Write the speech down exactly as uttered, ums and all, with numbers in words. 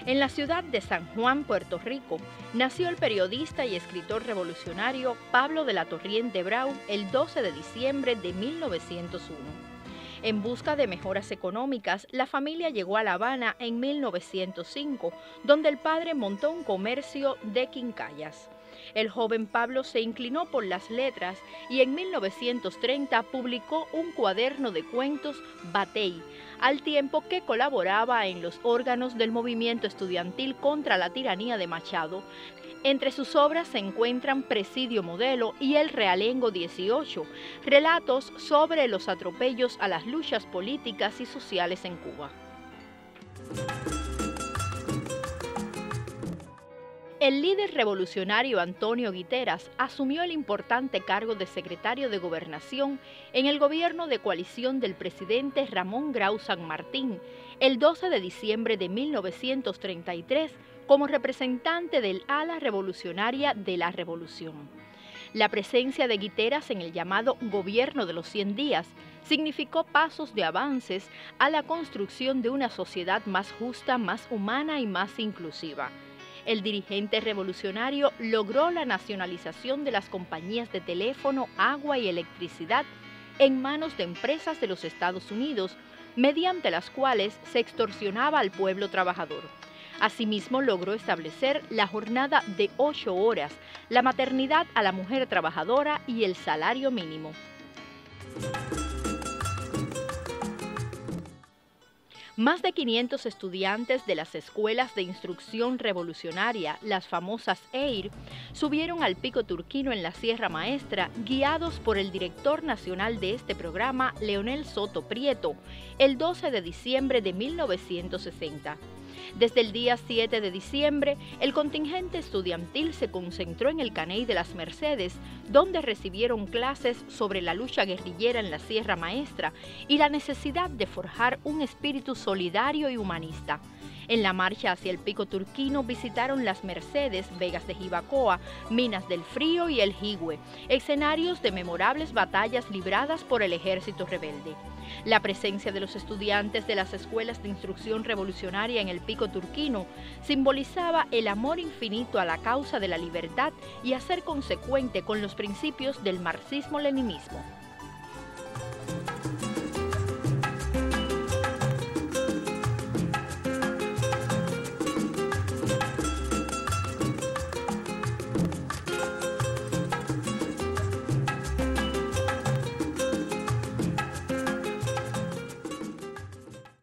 En la ciudad de San Juan, Puerto Rico, nació el periodista y escritor revolucionario Pablo de la Torriente Brau el doce de diciembre de mil novecientos uno. En busca de mejoras económicas, la familia llegó a La Habana en mil novecientos cinco, donde el padre montó un comercio de quincallas. El joven Pablo se inclinó por las letras y en mil novecientos treinta publicó un cuaderno de cuentos, Batey, al tiempo que colaboraba en los órganos del movimiento estudiantil contra la tiranía de Machado. Entre sus obras se encuentran Presidio Modelo y El Realengo dieciocho, relatos sobre los atropellos a las luchas políticas y sociales en Cuba. El líder revolucionario Antonio Guiteras asumió el importante cargo de secretario de Gobernación en el gobierno de coalición del presidente Ramón Grau San Martín el doce de diciembre de mil novecientos treinta y tres como representante del ala revolucionaria de la Revolución. La presencia de Guiteras en el llamado Gobierno de los cien días significó pasos de avances a la construcción de una sociedad más justa, más humana y más inclusiva. El dirigente revolucionario logró la nacionalización de las compañías de teléfono, agua y electricidad en manos de empresas de los Estados Unidos, mediante las cuales se extorsionaba al pueblo trabajador. Asimismo, logró establecer la jornada de ocho horas, la maternidad a la mujer trabajadora y el salario mínimo. Más de quinientos estudiantes de las escuelas de instrucción revolucionaria, las famosas E I R, subieron al Pico Turquino en la Sierra Maestra, guiados por el director nacional de este programa, Leonel Soto Prieto, el doce de diciembre de mil novecientos sesenta. Desde el día siete de diciembre, el contingente estudiantil se concentró en el Caney de las Mercedes, donde recibieron clases sobre la lucha guerrillera en la Sierra Maestra y la necesidad de forjar un espíritu solidario y humanista. En la marcha hacia el Pico Turquino visitaron las Mercedes, Vegas de Jibacoa, Minas del Frío y el Jigüe, escenarios de memorables batallas libradas por el ejército rebelde. La presencia de los estudiantes de las escuelas de instrucción revolucionaria en el Pico Turquino simbolizaba el amor infinito a la causa de la libertad y a ser consecuente con los principios del marxismo-leninismo.